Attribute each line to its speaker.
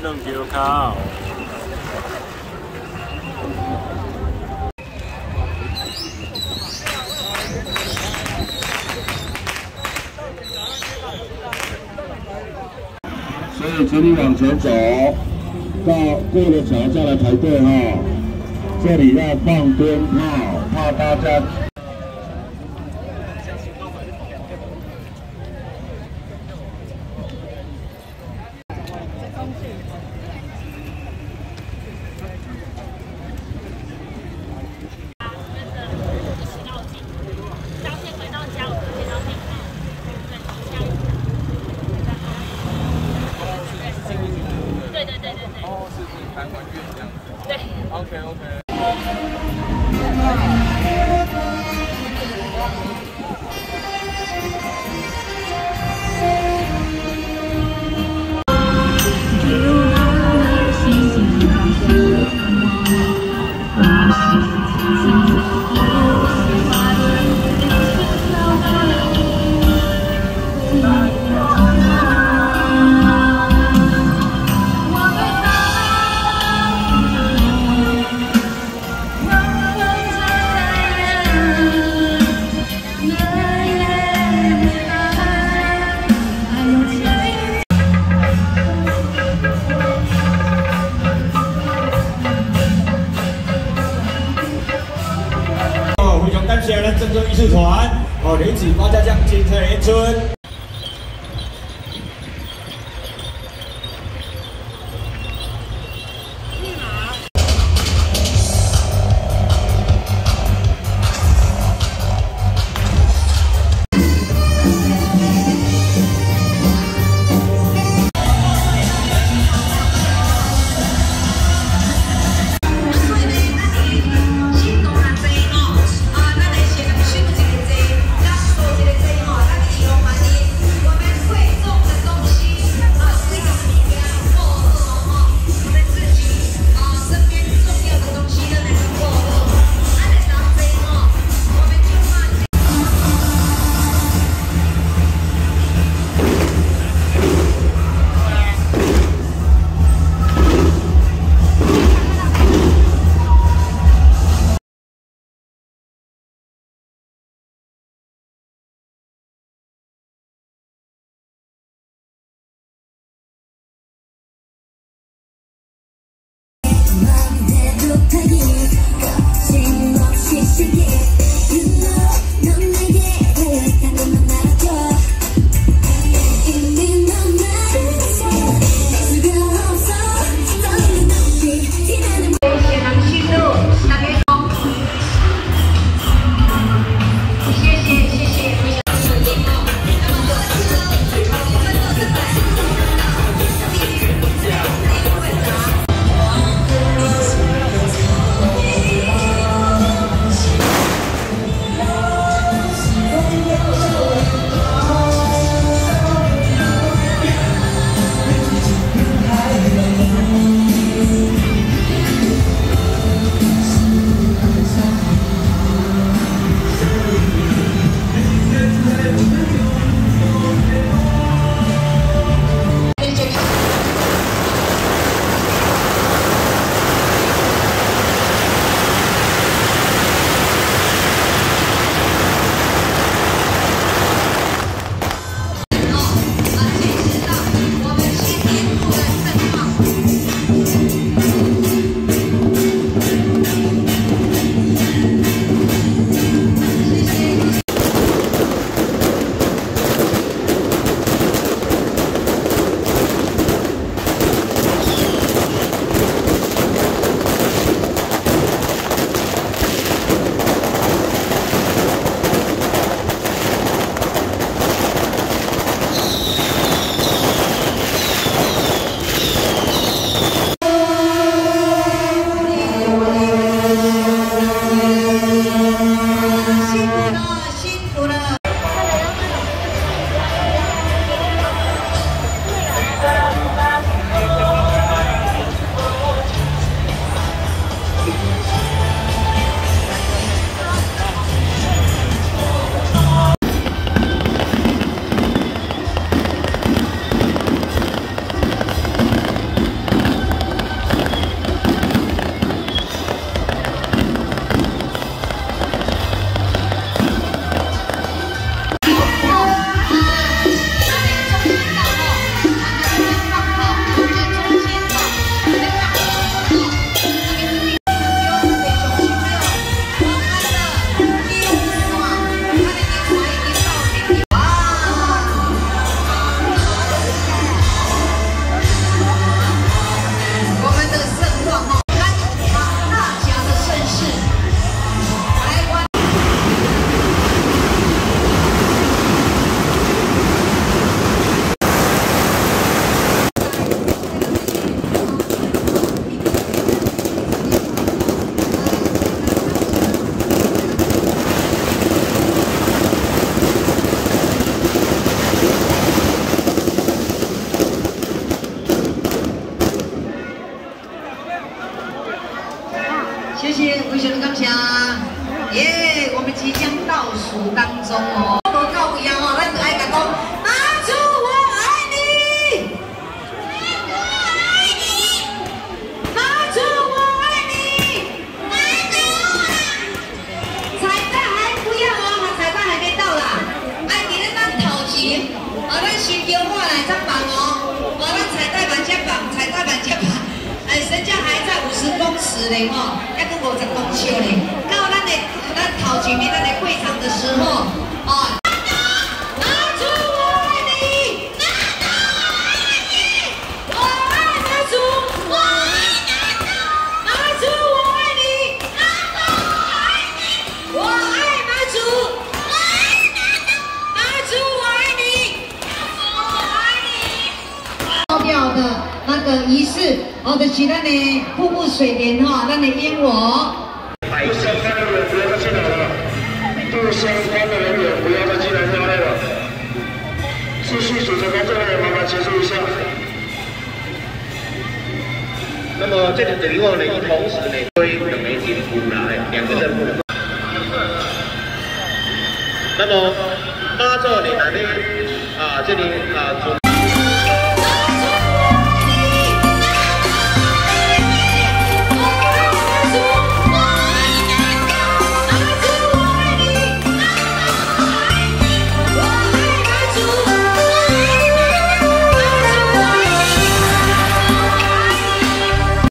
Speaker 1: 两条口。
Speaker 2: 所以请你往前走，到过了桥再来排队哈。这里要放鞭炮，怕大家。
Speaker 3: 对 ，OK。
Speaker 4: 非常感谢咱郑州艺术团女子花家将精彩演出。
Speaker 1: 中哦。无到位啊吼，咱就爱甲讲妈祖我爱你，妈祖我爱你，妈祖彩蛋还不要哦，彩蛋还没到啦，爱记得咱头前，咱先叫我来才放哦，咱彩蛋慢些放，彩蛋慢些放。 身价还在50公尺嘞吼，还搁50公尺嘞。到咱头前面咱的会场的时候，哦，妈祖我爱你，我爱妈祖，我爱妈祖，我爱你，我爱妈祖，妈祖我爱你，高调的那个仪式。 哦，就是咱的瀑布水莲哈，咱的烟火。
Speaker 2: 不相关的人不要再进来了，不相关的人员不要再进来绕内了。继续主持工作人员麻烦结束一下。
Speaker 3: 那么这个等于后呢，同时呢，推两枚金符来2个任务。那么妈祖呢，这里